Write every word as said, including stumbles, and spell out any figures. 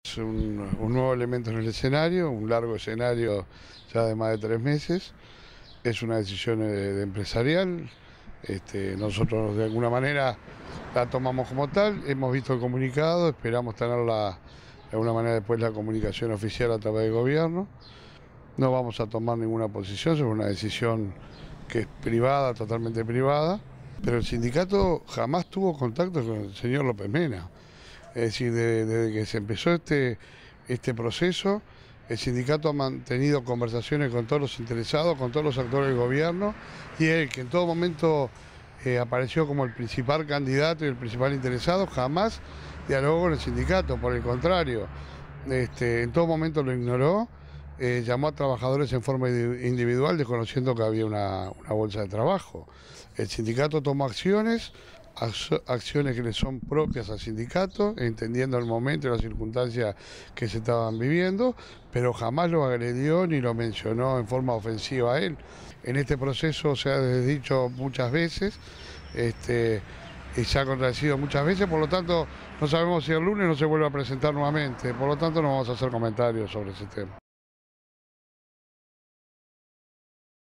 Es un, un nuevo elemento en el escenario, un largo escenario ya de más de tres meses. Es una decisión de, de empresarial. Este, nosotros de alguna manera la tomamos como tal, hemos visto el comunicado, esperamos tenerla de alguna manera después la comunicación oficial a través del gobierno. No vamos a tomar ninguna posición sobre una decisión que es privada, totalmente privada, pero el sindicato jamás tuvo contacto con el señor López Mena. Es decir, desde, desde que se empezó este, este proceso, el sindicato ha mantenido conversaciones con todos los interesados, con todos los actores del gobierno, y él, que en todo momento eh, apareció como el principal candidato y el principal interesado, jamás dialogó con el sindicato, por el contrario, este, en todo momento lo ignoró, eh, llamó a trabajadores en forma individual, desconociendo que había una, una bolsa de trabajo. El sindicato tomó acciones, acciones que le son propias al sindicato, entendiendo el momento y las circunstancias que se estaban viviendo, pero jamás lo agredió ni lo mencionó en forma ofensiva a él. En este proceso se ha dicho muchas veces, este, y se ha contradecido muchas veces, por lo tanto no sabemos si el lunes no se vuelve a presentar nuevamente, por lo tanto no vamos a hacer comentarios sobre ese tema.